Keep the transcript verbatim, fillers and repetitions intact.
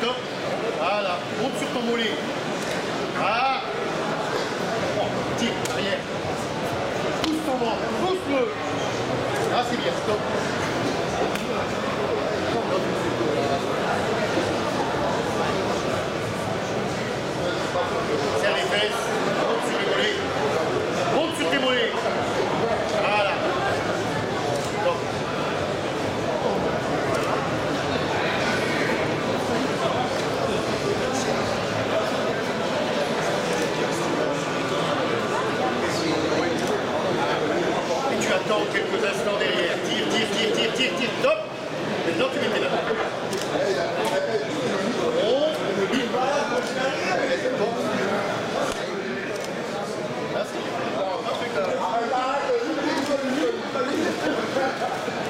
stop. Voilà, monte sur ton mollet. Voilà. Tire, arrière. Pousse ton ventre, pousse-le. Là, c'est bien, stop.